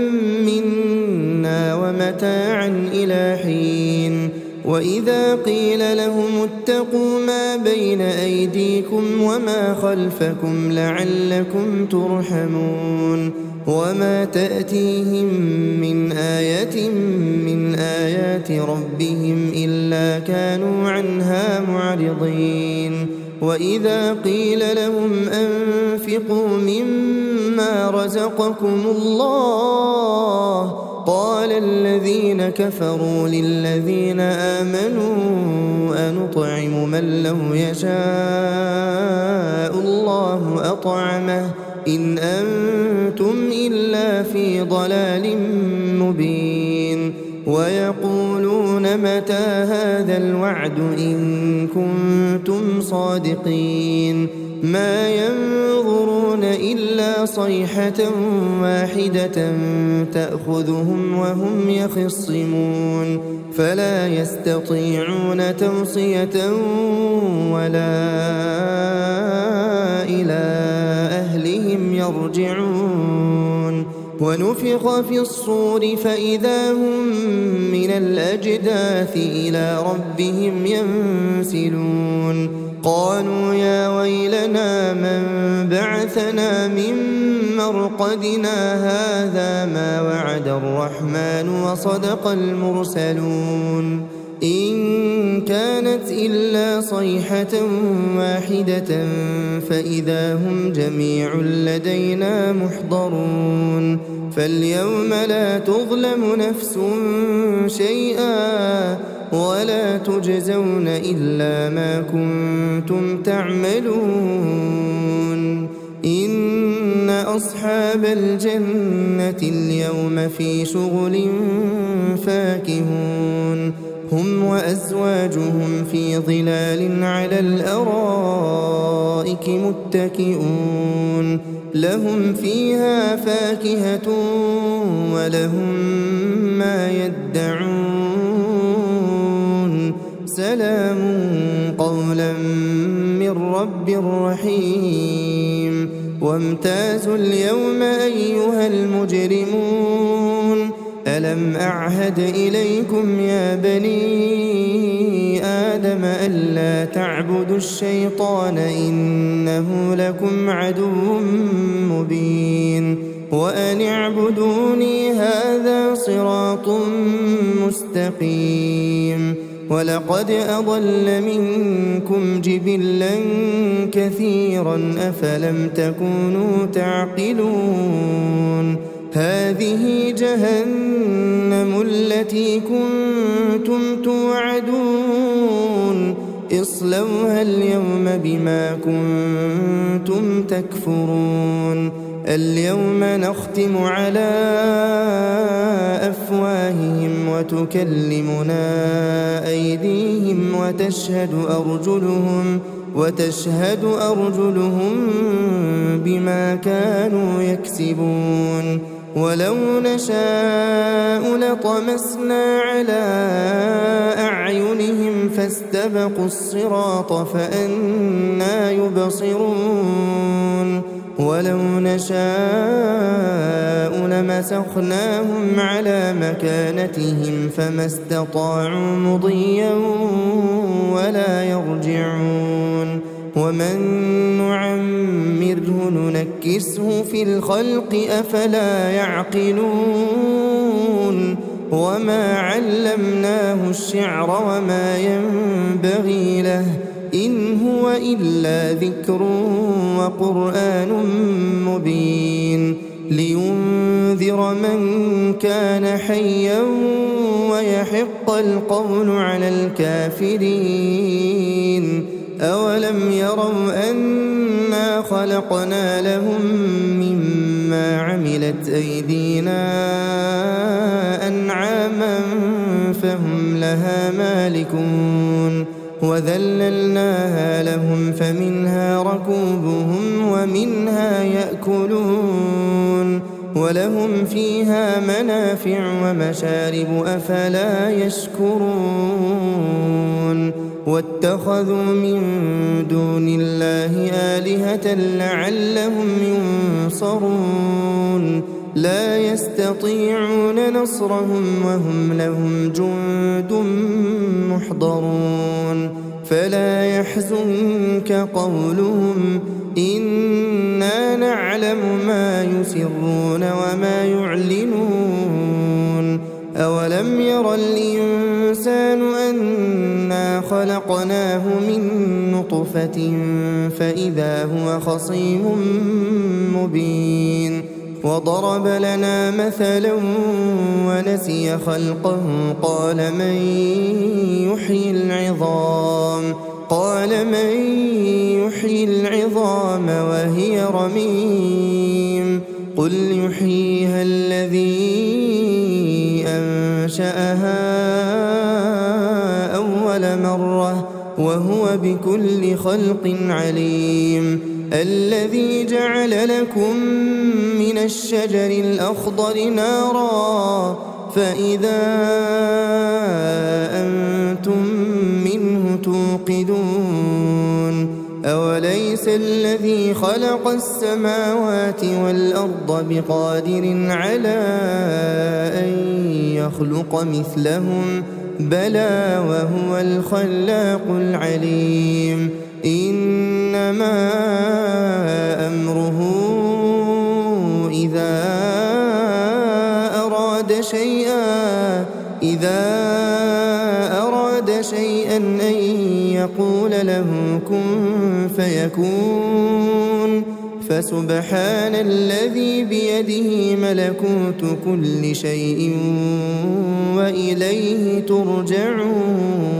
منا ومتاعا إلى حين وإذا قيل لهم اتقوا ما بين أيديكم وما خلفكم لعلكم ترحمون وما تأتيهم من آية من آيات ربهم إلا كانوا عنها معرضين وإذا قيل لهم أنفقوا مما رزقكم الله قال الذين كفروا للذين آمنوا أنطعم من لو يشاء الله أطعمه إن أنتم إلا في ضلال مبين ويقولون متى هذا الوعد إن كنتم صادقين ما ينظرون إلا صيحة واحدة تأخذهم وهم يخصمون فلا يستطيعون توصية ولا إلى أهلهم يرجعون ونفخ في الصور فإذا هم من الأجداث إلى ربهم ينسلون قالوا يا ويلنا من بعثنا من مرقدنا هذا ما وعد الرحمن وصدق المرسلون إن كانت إلا صيحة واحدة فإذا هم جميع لدينا محضرون فاليوم لا تظلم نفس شيئا ولا تجزون إلا ما كنتم تعملون إن أصحاب الجنة اليوم في شغل فاكهون هم وأزواجهم في ظلال على الأرائك متكئون لهم فيها فاكهة ولهم ما يدعون سلام قولا من رب رحيم وامتازوا اليوم أيها المجرمون ألم أعهد إليكم يا بني آدم ألا تعبدوا الشيطان إنه لكم عدو مبين وأن اعبدوني هذا صراط مستقيم ولقد أضل منكم جبلا كثيرا أفلم تكونوا تعقلون هذه جهنم التي كنتم توعدون اصلوها اليوم بما كنتم تكفرون اليوم نختم على أفواههم وتكلمنا أيديهم وتشهد أرجلهم وتشهد أرجلهم بما كانوا يكسبون ولو نشاء لطمسنا على أعينهم فاستبقوا الصراط فأنى يبصرون ولو نشاء لمسخناهم على مكانتهم فما استطاعوا مضيا ولا يرجعون ومن نعمره ننكسه في الخلق أفلا يعقلون وما علمناه الشعر وما ينبغي له إن هو إلا ذكر وقرآن مبين لينذر من كان حيا ويحق القول على الكافرين أولم يروا أنا خلقنا لهم مما عملت أيدينا أنعاما فهم لها مالكون وذللناها لهم فمنها ركوبهم ومنها يأكلون ولهم فيها منافع ومشارب أفلا يشكرون واتخذوا من دون الله آلهة لعلهم ينصرون لا يستطيعون نصرهم وهم لهم جند محضرون فلا يحزنك قولهم إنا نعلم ما يسرون وما يعلنون أولم ير الإنسان أنا خلقناه من نطفة فإذا هو خصيم مبين وضرب لنا مثلا ونسي خلقه قال من يحيي العظام قال من يحيي العظام وهي رميم قل يحييها الذي إياها أول مرة وهو بكل خلق عليم. الذي جعل لكم من الشجر الأخضر نارا فإذا أنتم منه توقدون. أوليس الذي خلق السماوات والأرض بقادر على أن يخلق مثلهم بلى وهو الخلاق العليم. إنما أمره إذا أراد شيئا إذا أراد شيئا أن يقول له كن فيكون. فسبحان الذي بيده ملكوت كل شيء وإليه ترجعون.